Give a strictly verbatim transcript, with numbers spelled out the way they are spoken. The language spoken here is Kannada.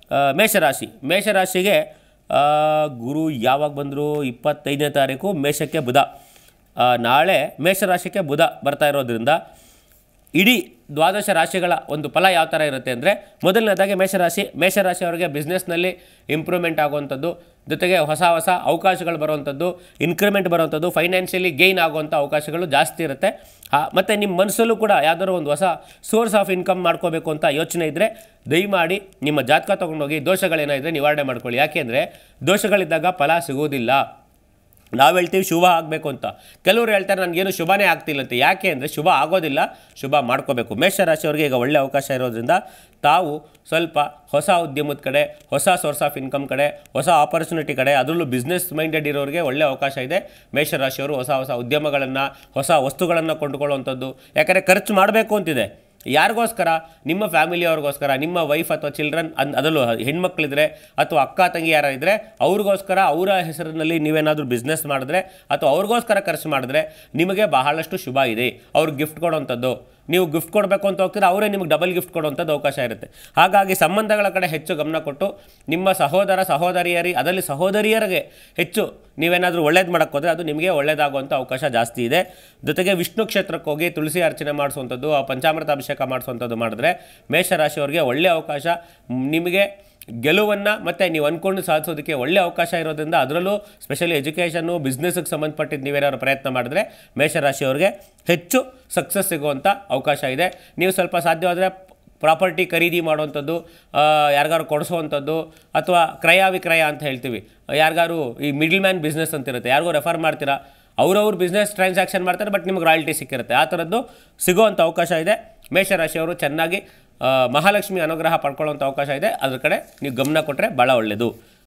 ಮೇಷರಾಶಿ ಮೇಷರಾಶಿಗೆ ಗುರು ಯಾವಾಗ ಬಂದರು ಇಪ್ಪತ್ತೈದನೇ ತಾರೀಕು ಮೇಷಕ್ಕೆ ಬುಧ ನಾಳೆ ಮೇಷರಾಶಿಗೆ ಬುಧ ಬರ್ತಾ ಇರೋದ್ರಿಂದ ಇಡೀ ದ್ವಾದಶ ರಾಶಿಗಳ ಒಂದು ಫಲ ಯಾವ ಥರ ಇರುತ್ತೆ ಅಂದರೆ ಮೊದಲನೇದಾಗಿ ಮೇಷರಾಶಿ ಮೇಷರಾಶಿಯವರಿಗೆ ಬಿಸ್ನೆಸ್ನಲ್ಲಿ ಇಂಪ್ರೂವ್ಮೆಂಟ್ ಆಗುವಂಥದ್ದು ಜೊತೆಗೆ ಹೊಸ ಹೊಸ ಅವಕಾಶಗಳು ಬರುವಂಥದ್ದು ಇನ್ಕ್ರಿಮೆಂಟ್ ಬರುವಂಥದ್ದು ಫೈನಾನ್ಷಿಯಲಿ ಗೇಯ್ನ್ ಆಗುವಂಥ ಅವಕಾಶಗಳು ಜಾಸ್ತಿ ಇರುತ್ತೆ ಮತ್ತು ನಿಮ್ಮ ಮನಸ್ಸಲ್ಲೂ ಕೂಡ ಯಾವುದಾದ್ರು ಒಂದು ಹೊಸ ಸೋರ್ಸ್ ಆಫ್ ಇನ್ಕಮ್ ಮಾಡ್ಕೋಬೇಕು ಅಂತ ಯೋಚನೆ ಇದ್ದರೆ ದಯಮಾಡಿ ನಿಮ್ಮ ಜಾತಕ ತೊಗೊಂಡೋಗಿ ದೋಷಗಳೇನಾದರೆ ನಿವಾರಣೆ ಮಾಡ್ಕೊಳ್ಳಿ. ಯಾಕೆಂದರೆ ದೋಷಗಳಿದ್ದಾಗ ಫಲ ಸಿಗೋದಿಲ್ಲ. ನಾವು ಹೇಳ್ತೀವಿ ಶುಭ ಆಗಬೇಕು ಅಂತ, ಕೆಲವರು ಹೇಳ್ತಾರೆ ನನಗೇನು ಶುಭನೇ ಆಗ್ತಿಲ್ಲ ಅಂತ. ಯಾಕೆ ಅಂದರೆ ಶುಭ ಆಗೋದಿಲ್ಲ, ಶುಭ ಮಾಡ್ಕೋಬೇಕು. ಮೇಷರಾಶಿಯವರಿಗೆ ಈಗ ಒಳ್ಳೆಯ ಅವಕಾಶ ಇರೋದ್ರಿಂದ ತಾವು ಸ್ವಲ್ಪ ಹೊಸ ಉದ್ಯಮದ ಕಡೆ, ಹೊಸ ಸೋರ್ಸ್ ಆಫ್ ಇನ್ಕಮ್ ಕಡೆ, ಹೊಸ ಆಪರ್ಚುನಿಟಿ ಕಡೆ, ಅದರಲ್ಲೂ ಬಿಸ್ನೆಸ್ ಮೈಂಡೆಡ್ ಇರೋರಿಗೆ ಒಳ್ಳೆಯ ಅವಕಾಶ ಇದೆ. ಮೇಷರಾಶಿಯವರು ಹೊಸ ಹೊಸ ಉದ್ಯಮಗಳನ್ನು, ಹೊಸ ವಸ್ತುಗಳನ್ನು ಕೊಂಡುಕೊಳ್ಳುವಂಥದ್ದು. ಯಾಕಂದರೆ ಖರ್ಚು ಮಾಡಬೇಕು ಅಂತಿದೆ. ಯಾರಿಗೋಸ್ಕರ? ನಿಮ್ಮ ಫ್ಯಾಮಿಲಿಯವ್ರಿಗೋಸ್ಕರ, ನಿಮ್ಮ ವೈಫ್ ಅಥವಾ ಚಿಲ್ಡ್ರನ್ ಅನ್ ಅದರಲ್ಲೂ ಹೆಣ್ಮಕ್ಳಿದ್ರೆ ಅಥವಾ ಅಕ್ಕ ತಂಗಿ ಯಾರು ಇದ್ದರೆ ಅವ್ರಿಗೋಸ್ಕರ, ಅವರ ಹೆಸರಿನಲ್ಲಿ ನೀವೇನಾದರೂ ಬಿಸ್ನೆಸ್ ಮಾಡಿದ್ರೆ ಅಥವಾ ಅವ್ರಿಗೋಸ್ಕರ ಖರ್ಚು ಮಾಡಿದ್ರೆ ನಿಮಗೆ ಬಹಳಷ್ಟು ಶುಭ ಇದೆ. ಅವ್ರಿಗೆ ಗಿಫ್ಟ್ ಕೊಡೋವಂಥದ್ದು, ನೀವು ಗಿಫ್ಟ್ ಕೊಡಬೇಕು ಅಂತ ಹೋಗ್ತೀರಾ, ಅವರೇ ನಿಮಗೆ ಡಬಲ್ ಗಿಫ್ಟ್ ಕೊಡುವಂಥದ್ದು ಅವಕಾಶ ಇರುತ್ತೆ. ಹಾಗಾಗಿ ಸಂಬಂಧಗಳ ಕಡೆ ಹೆಚ್ಚು ಗಮನ ಕೊಟ್ಟು ನಿಮ್ಮ ಸಹೋದರ ಸಹೋದರಿಯರಿ ಅದರಲ್ಲಿ ಸಹೋದರಿಯರಿಗೆ ಹೆಚ್ಚು ನೀವೇನಾದರೂ ಒಳ್ಳೇದು ಮಾಡೋಕ್ಕೆ ಹೋದರೆ ಅದು ನಿಮಗೆ ಒಳ್ಳೆಯದಾಗುವಂಥ ಅವಕಾಶ ಜಾಸ್ತಿ ಇದೆ. ಜೊತೆಗೆ ವಿಷ್ಣು ಕ್ಷೇತ್ರಕ್ಕೆ ಹೋಗಿ ತುಳಸಿ ಅರ್ಚನೆ ಮಾಡಿಸುವಂಥದ್ದು, ಪಂಚಾಮೃತ ಅಭಿಷೇಕ ಮಾಡಿಸುವಂಥದ್ದು ಮಾಡಿದ್ರೆ ಮೇಷರಾಶಿಯವರಿಗೆ ಒಳ್ಳೆಯ ಅವಕಾಶ, ನಿಮಗೆ ಗೆಲುವನ್ನು ಮತ್ತು ನೀವು ಅಂದ್ಕೊಂಡು ಸಾಧಿಸೋದಕ್ಕೆ ಒಳ್ಳೆಯ ಅವಕಾಶ ಇರೋದ್ರಿಂದ ಅದರಲ್ಲೂ ಸ್ಪೆಷಲಿ ಎಜುಕೇಷನ್ನು ಬಿಸ್ನೆಸ್ಗೆ ಸಂಬಂಧಪಟ್ಟಿದ್ದು ನೀವೇನಾದ್ರು ಪ್ರಯತ್ನ ಮಾಡಿದ್ರೆ ಮೇಷರಾಶಿಯವ್ರಿಗೆ ಹೆಚ್ಚು ಸಕ್ಸಸ್ ಸಿಗುವಂಥ ಅವಕಾಶ ಇದೆ. ನೀವು ಸ್ವಲ್ಪ ಸಾಧ್ಯವಾದರೆ ಪ್ರಾಪರ್ಟಿ ಖರೀದಿ ಮಾಡುವಂಥದ್ದು, ಯಾರಿಗಾರು ಕೊಡಿಸುವಂಥದ್ದು ಅಥವಾ ಕ್ರಯ ವಿಕ್ರಯ ಅಂತ ಹೇಳ್ತೀವಿ, ಯಾರಿಗಾರು ಈ ಮಿಡ್ಲ್ ಮ್ಯಾನ್ ಬಿಸ್ನೆಸ್ ಅಂತಿರುತ್ತೆ, ಯಾರಿಗೂ ರೆಫರ್ ಮಾಡ್ತೀರಾ, ಅವರವ್ರು ಬಿಸ್ನೆಸ್ ಟ್ರಾನ್ಸಾಕ್ಷನ್ ಮಾಡ್ತಾರೆ, ಬಟ್ ನಿಮ್ಗೆ ರಾಯಲ್ಟಿ ಸಿಕ್ಕಿರುತ್ತೆ. ಆ ಥರದ್ದು ಸಿಗುವಂಥ ಅವಕಾಶ ಇದೆ. ಮೇಷರಾಶಿಯವರು ಚೆನ್ನಾಗಿ ಮಹಾಲಕ್ಷ್ಮಿ ಅನುಗ್ರಹ ಪಡ್ಕೊಳ್ಳೋವಂಥ ಅವಕಾಶ ಇದೆ. ಅದ್ರ ಕಡೆ ನೀವು ಗಮನ ಕೊಟ್ಟರೆ ಭಾಳ ಒಳ್ಳೆಯದು.